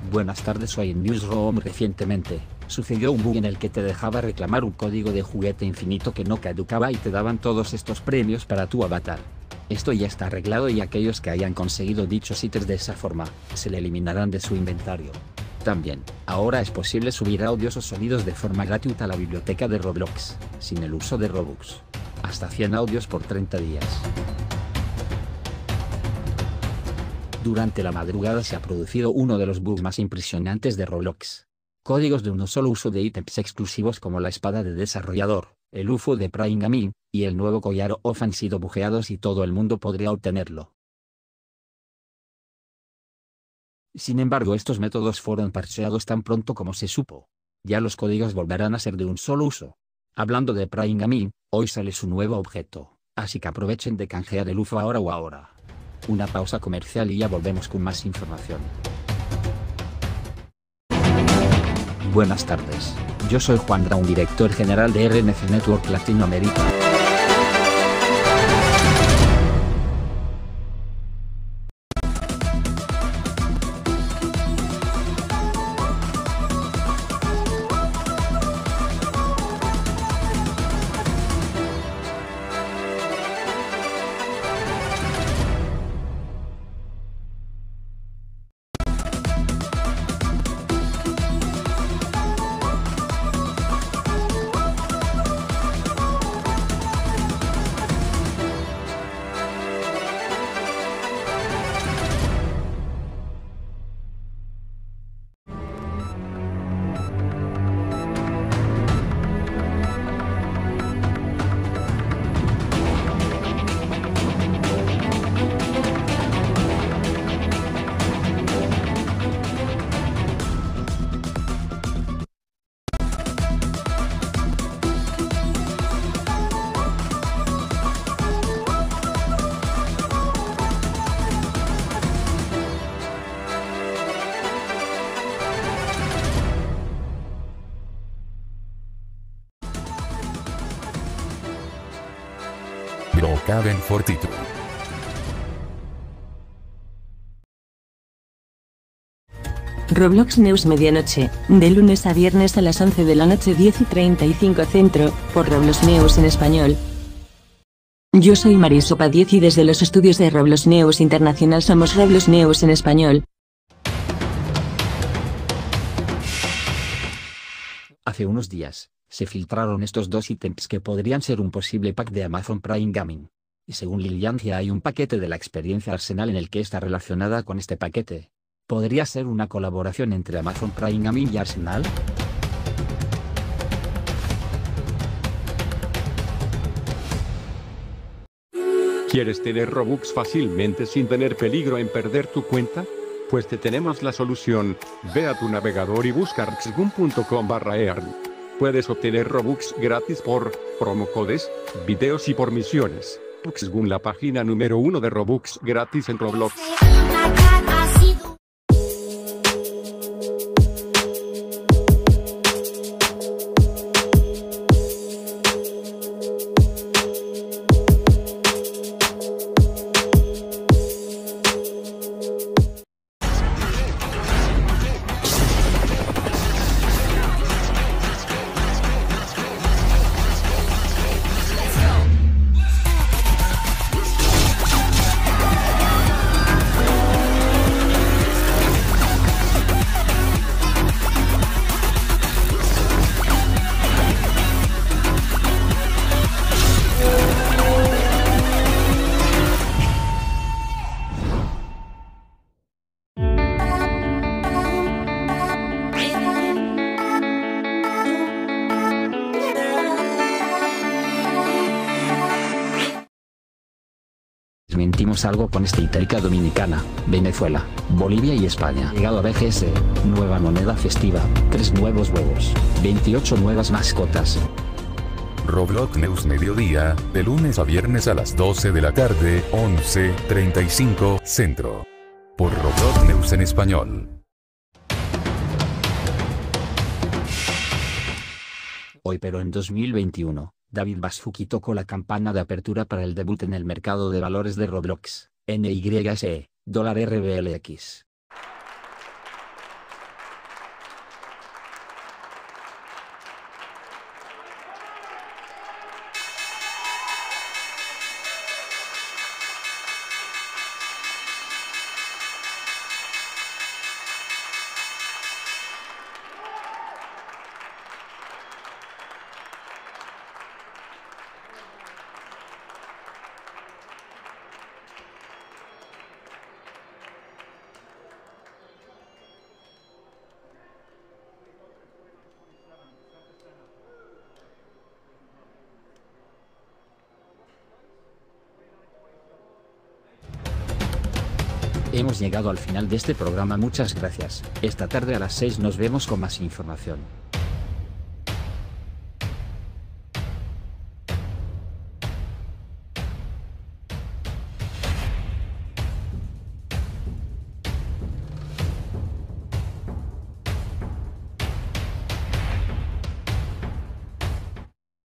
Buenas tardes, soy en Newsroom. Recientemente, sucedió un bug en el que te dejaba reclamar un código de juguete infinito que no caducaba y te daban todos estos premios para tu avatar. Esto ya está arreglado y aquellos que hayan conseguido dichos ítems de esa forma, se le eliminarán de su inventario. También, ahora es posible subir audios o sonidos de forma gratuita a la biblioteca de Roblox, sin el uso de Robux. Hasta 100 audios por 30 días. Durante la madrugada se ha producido uno de los bugs más impresionantes de Roblox. Códigos de uno solo uso de ítems exclusivos como la espada de desarrollador, el UFO de Prime Gaming, y el nuevo collar OFF han sido bugueados y todo el mundo podría obtenerlo. Sin embargo, estos métodos fueron parcheados tan pronto como se supo. Ya los códigos volverán a ser de un solo uso. Hablando de Prime Gaming, hoy sale su nuevo objeto, así que aprovechen de canjear el UFO ahora o ahora. Una pausa comercial y ya volvemos con más información. Buenas tardes, yo soy Juan Brown, director general de RNC Network Latinoamérica. Brocaven Fortitude. Roblox News medianoche, de lunes a viernes a las 11 de la noche 10:35 centro, por Roblox News en español. Yo soy Marisopa 10 y desde los estudios de Roblox News Internacional somos Roblox News en español. Hace unos días, se filtraron estos dos ítems que podrían ser un posible pack de Amazon Prime Gaming. Y según Liliancia hay un paquete de la experiencia Arsenal en el que está relacionada con este paquete. ¿Podría ser una colaboración entre Amazon Prime Gaming y Arsenal? ¿Quieres tener Robux fácilmente sin tener peligro en perder tu cuenta? Pues te tenemos la solución. Ve a tu navegador y busca rxgun.com/earn. Puedes obtener Robux gratis por promocodes, videos y por misiones. Rxgun, la página número 1 de Robux gratis en Roblox. Mentimos algo con esta República Dominicana, Venezuela, Bolivia y España. Llegado a BGS, nueva moneda festiva, 3 nuevos huevos, 28 nuevas mascotas. Roblox News mediodía, de lunes a viernes a las 12 de la tarde, 11:35 centro. Por Roblox News en español. Hoy pero en 2021, David Basfuki tocó la campana de apertura para el debut en el mercado de valores de Roblox, NYSE, $RBLX. Hemos llegado al final de este programa, muchas gracias. Esta tarde a las 6 nos vemos con más información.